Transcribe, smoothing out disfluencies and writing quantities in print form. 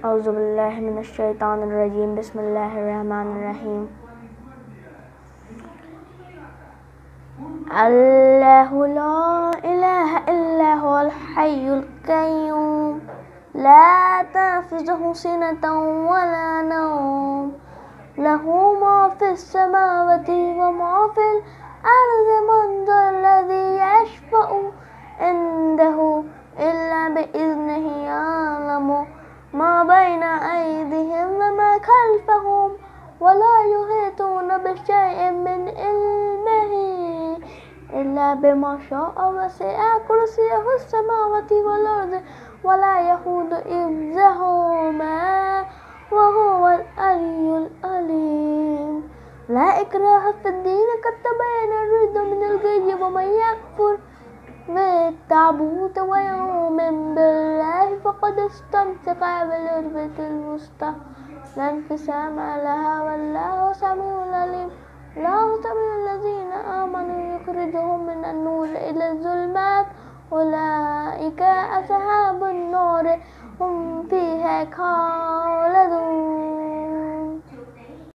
أعوذ بالله من الشيطان الرجيم. بسم الله الرحمن الرحيم. الله لا إله إلا هو الحي القيوم لا تأخذه سنة ولا نوم له ما في السماوات وما في الأرض من ذا الذي يشفع عنده إلا بإذنه يعلم ما بين أيديهم وما خلفهم ولا يحيطون بشيء من علمه إلا بما شاء وسع كرسيه السماوات والأرض ولا يئوده حفظهما وهو العلي العليم. لا إكراه في الدين قد تبين الرشد من الغي ومن يكفر بالطاغوت ويؤمن بالله فقد استمسك بالعروة الوثقى لا انفصام لها والله سميع عليم. الله سميع الذين آمنوا يخرجهم من النور إلى الظلمات أولئك أصحاب النار هم فيها خالدون.